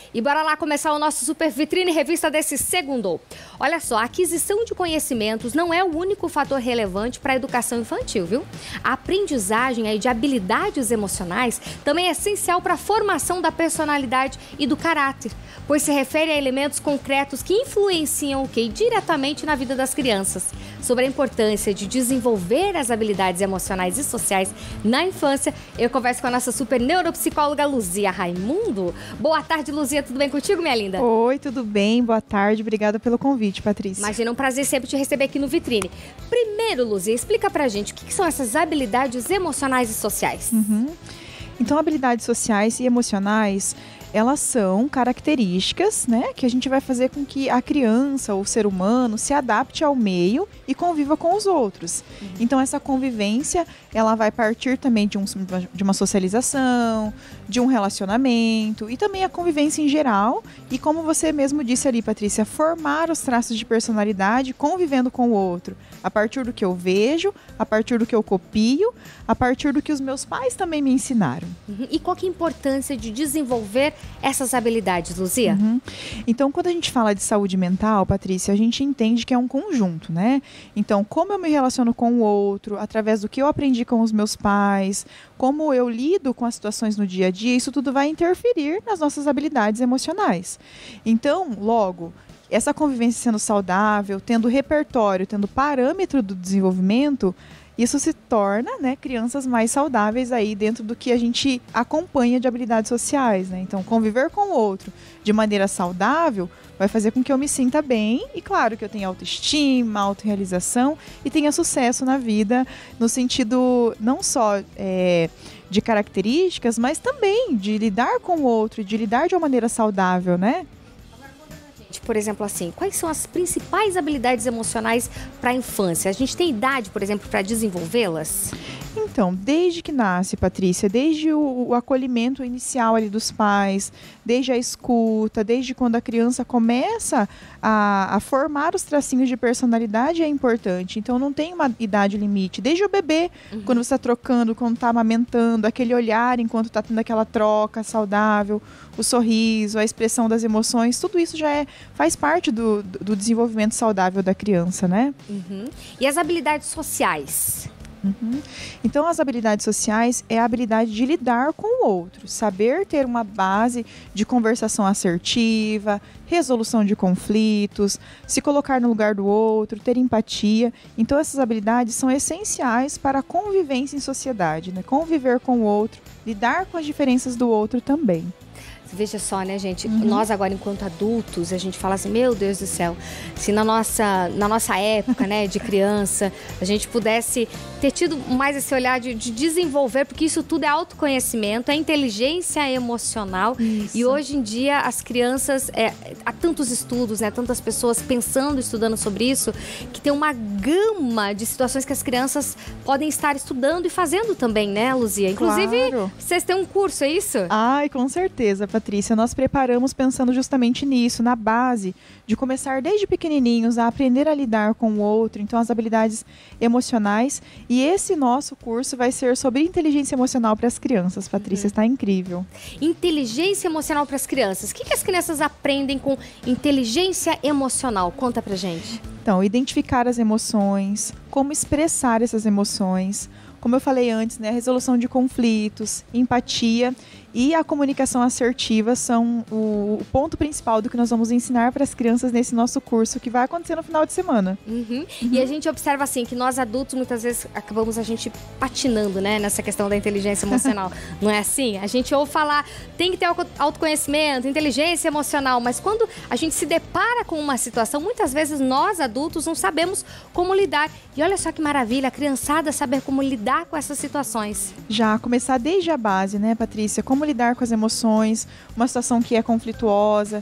E bora lá começar o nosso Super Vitrine Revista desse segundo. Olha só, a aquisição de conhecimentos não é o único fator relevante para a educação infantil, viu? A aprendizagem aí de habilidades emocionais também é essencial para a formação da personalidade e do caráter, pois se refere a elementos concretos que influenciam diretamente na vida das crianças. Sobre a importância de desenvolver as habilidades emocionais e sociais na infância, eu converso com a nossa super neuropsicóloga Luzia Raimundo. Boa tarde, Luzia, tudo bem contigo, minha linda? Oi, tudo bem? Boa tarde, obrigada pelo convite, Patrícia. Imagina, um prazer sempre te receber aqui no Vitrine. Primeiro, Luzia, explica pra gente o que são essas habilidades emocionais e sociais. Então, habilidades sociais e emocionais, elas são características, né, que a gente vai fazer com que a criança ou o ser humano se adapte ao meio e conviva com os outros. Então, essa convivência, ela vai partir também de uma socialização, de um relacionamento e também a convivência em geral. E como você mesmo disse ali, Patrícia, formar os traços de personalidade convivendo com o outro. A partir do que eu vejo, a partir do que eu copio, a partir do que os meus pais também me ensinaram. E qual que é a importância de desenvolver essas habilidades, Luzia? Então, quando a gente fala de saúde mental, Patrícia, a gente entende que é um conjunto, né? Então, como eu me relaciono com o outro, através do que eu aprendi com os meus pais, como eu lido com as situações no dia a dia, isso tudo vai interferir nas nossas habilidades emocionais. Então, logo, essa convivência sendo saudável, tendo repertório, tendo parâmetro do desenvolvimento, isso se torna, né, crianças mais saudáveis aí dentro do que a gente acompanha de habilidades sociais, né? Então, conviver com o outro de maneira saudável vai fazer com que eu me sinta bem e, claro, que eu tenha autoestima, autorrealização e tenha sucesso na vida, no sentido não só de características, mas também de lidar com o outro, de lidar de uma maneira saudável, né? Por exemplo, assim, quais são as principais habilidades emocionais para a infância? A gente tem idade, por exemplo, para desenvolvê-las? Então, desde que nasce, Patrícia, desde o acolhimento inicial ali dos pais, desde a escuta, desde quando a criança começa a formar os tracinhos de personalidade é importante. Então, não tem uma idade limite. Desde o bebê, quando você está trocando, quando está amamentando, aquele olhar enquanto está tendo aquela troca saudável, o sorriso, a expressão das emoções, tudo isso já faz parte do desenvolvimento saudável da criança, né? E as habilidades sociais? Então, as habilidades sociais é a habilidade de lidar com o outro, saber ter uma base de conversação assertiva, resolução de conflitos, se colocar no lugar do outro, ter empatia. Então, essas habilidades são essenciais para a convivência em sociedade, né? Conviver com o outro, lidar com as diferenças do outro também. Veja só, né, gente? Nós agora, enquanto adultos, a gente fala assim, meu Deus do céu, se na nossa época, né, de criança, a gente pudesse ter tido mais esse olhar de desenvolver, porque isso tudo é autoconhecimento, é inteligência emocional. Isso. E hoje em dia, as crianças, há tantos estudos, né, tantas pessoas pensando, estudando sobre isso, que tem uma gama de situações que as crianças podem estar estudando e fazendo também, né, Luzia? Inclusive, claro. Vocês têm um curso, é isso? Ai, com certeza, Patrícia, nós preparamos pensando justamente nisso, na base de começar desde pequenininhos a aprender a lidar com o outro, então as habilidades emocionais. E esse nosso curso vai ser sobre inteligência emocional para as crianças, Patrícia, está incrível. Inteligência emocional para as crianças. O que as crianças aprendem com inteligência emocional? Conta pra gente. Então, identificar as emoções, como expressar essas emoções, como eu falei antes, né, a resolução de conflitos, empatia e a comunicação assertiva são o ponto principal do que nós vamos ensinar para as crianças nesse nosso curso que vai acontecer no final de semana. E a gente observa assim que nós adultos muitas vezes acabamos a gente patinando, né, nessa questão da inteligência emocional. Não é assim? A gente ouve falar, tem que ter autoconhecimento, inteligência emocional, mas quando a gente se depara com uma situação, muitas vezes nós adultos não sabemos como lidar. E olha só que maravilha, a criançada saber como lidar com essas situações. Já começar desde a base, né, Patrícia? Como lidar com as emoções, uma situação que é conflituosa.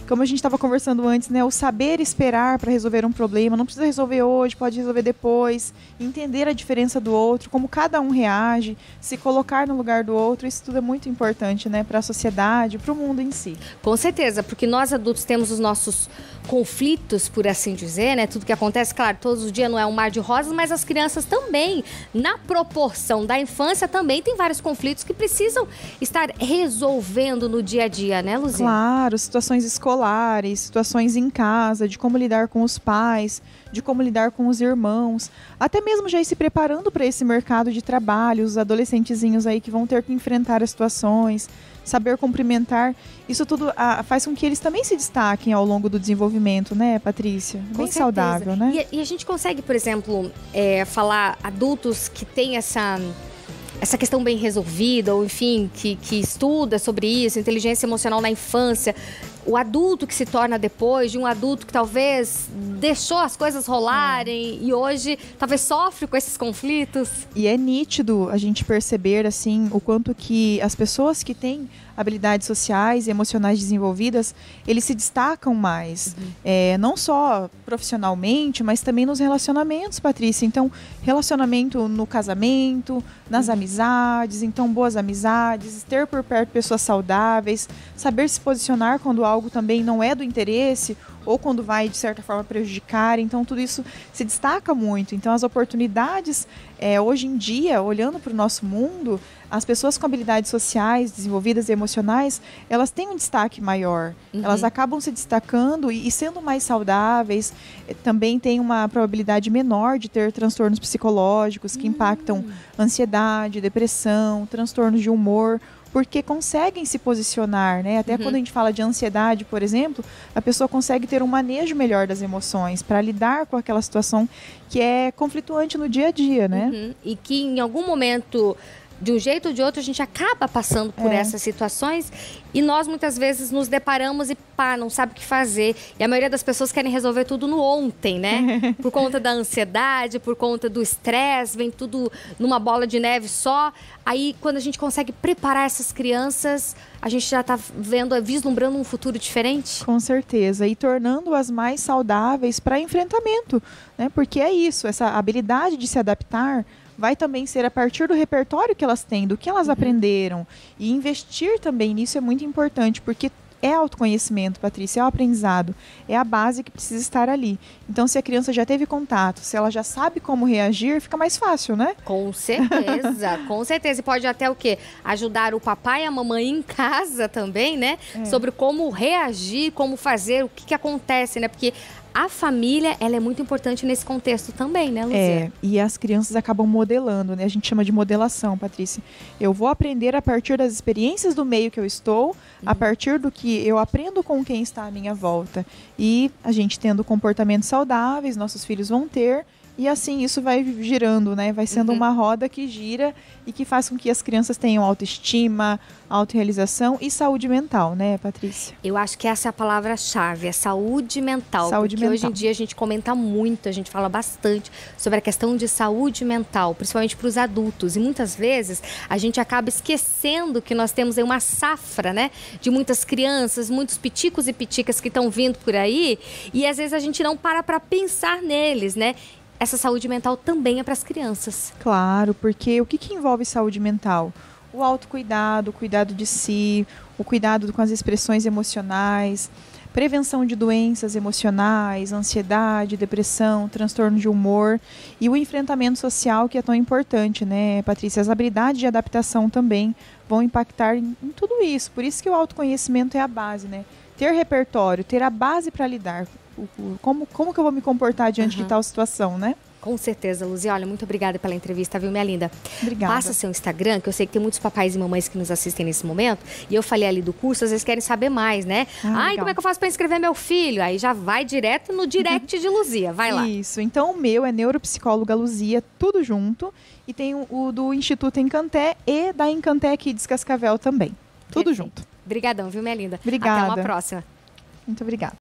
como a gente estava conversando antes, né, o saber esperar para resolver um problema, não precisa resolver hoje, pode resolver depois, entender a diferença do outro, como cada um reage, se colocar no lugar do outro, isso tudo é muito importante, né, para a sociedade, para o mundo em si. Com certeza, porque nós adultos temos os nossos conflitos, por assim dizer, né, tudo que acontece, claro, todos os dias não é um mar de rosas, mas as crianças também, na proporção da infância, também tem vários conflitos que precisam estar resolvendo no dia a dia, né, Luzia? Claro, situações escolares, situações em casa, de como lidar com os pais, de como lidar com os irmãos, até mesmo já ir se preparando para esse mercado de trabalho, os adolescentezinhos aí que vão ter que enfrentar as situações, saber cumprimentar, isso tudo faz com que eles também se destaquem ao longo do desenvolvimento, né, Patrícia? Bem saudável, né? E a gente consegue, por exemplo, falar adultos que têm essa questão bem resolvida, ou enfim, que estuda sobre isso, inteligência emocional na infância, o adulto que se torna depois de um adulto que talvez deixou as coisas rolarem e hoje talvez sofre com esses conflitos. E é nítido a gente perceber, assim, o quanto que as pessoas que têm habilidades sociais e emocionais desenvolvidas, eles se destacam mais. Não só profissionalmente, mas também nos relacionamentos, Patrícia. Então, relacionamento no casamento, nas amizades, então boas amizades, ter por perto pessoas saudáveis, saber se posicionar quando algo também não é do interesse ou quando vai, de certa forma, prejudicar. Então, tudo isso se destaca muito. Então, as oportunidades, hoje em dia, olhando para o nosso mundo, as pessoas com habilidades sociais, desenvolvidas e emocionais, elas têm um destaque maior. Elas acabam se destacando e sendo mais saudáveis, também têm uma probabilidade menor de ter transtornos psicológicos que impactam ansiedade, depressão, transtornos de humor, porque conseguem se posicionar, né? Até quando a gente fala de ansiedade, por exemplo, a pessoa consegue ter um manejo melhor das emoções para lidar com aquela situação que é conflituante no dia a dia, né? E que em algum momento, de um jeito ou de outro, a gente acaba passando por essas situações e nós muitas vezes nos deparamos e não sabe o que fazer. E a maioria das pessoas querem resolver tudo no ontem, né? Por conta da ansiedade, por conta do estresse, vem tudo numa bola de neve só. Aí, quando a gente consegue preparar essas crianças, a gente já está vislumbrando um futuro diferente? Com certeza. E tornando-as mais saudáveis para enfrentamento, né? Porque é isso, essa habilidade de se adaptar vai também ser a partir do repertório que elas têm, do que elas aprenderam. E investir também nisso é muito importante, porque é autoconhecimento, Patrícia, é o aprendizado, é a base que precisa estar ali. Então, se a criança já teve contato, se ela já sabe como reagir, fica mais fácil, né? Com certeza, com certeza. E pode até o quê? Ajudar o papai e a mamãe em casa também, né? Sobre como reagir, como fazer, o que acontece, né? Porque a família, ela é muito importante nesse contexto também, né, Luzia? E as crianças acabam modelando, né? A gente chama de modelação, Patrícia. Eu vou aprender a partir das experiências do meio que eu estou, a partir do que eu aprendo com quem está à minha volta. E a gente tendo comportamentos saudáveis, nossos filhos vão ter, e assim isso vai girando, né? Vai sendo uma roda que gira e que faz com que as crianças tenham autoestima, autorrealização e saúde mental, né, Patrícia? Eu acho que essa é a palavra-chave, é saúde mental. Saúde porque mental. Hoje em dia a gente comenta muito, a gente fala bastante sobre a questão de saúde mental, principalmente para os adultos. E muitas vezes a gente acaba esquecendo que nós temos aí uma safra, né, de muitas crianças, muitos piticos e piticas que estão vindo por aí, e às vezes a gente não para pensar neles, né? Essa saúde mental também é para as crianças. Claro, porque o que envolve saúde mental? O autocuidado, o cuidado de si, o cuidado com as expressões emocionais, prevenção de doenças emocionais, ansiedade, depressão, transtorno de humor e o enfrentamento social, que é tão importante, né, Patrícia? As habilidades de adaptação também vão impactar em tudo isso. Por isso que o autoconhecimento é a base, né? Ter repertório, ter a base para lidar. Como que eu vou me comportar diante de tal situação, né? Com certeza, Luzia. Olha, muito obrigada pela entrevista, viu, minha linda? Obrigada. Passa seu Instagram, que eu sei que tem muitos papais e mamães que nos assistem nesse momento. E eu falei ali do curso, às vezes querem saber mais, né? Ai, como é que eu faço para inscrever meu filho? Aí já vai direto no direct de Luzia. Vai lá. Isso. Então, o meu é Neuropsicóloga Luzia, tudo junto. E tem o do Instituto Encanté e da Encanté Kids Cascavel também. Tudo junto. Obrigadão, viu, minha linda? Obrigada. Até uma próxima. Muito obrigada.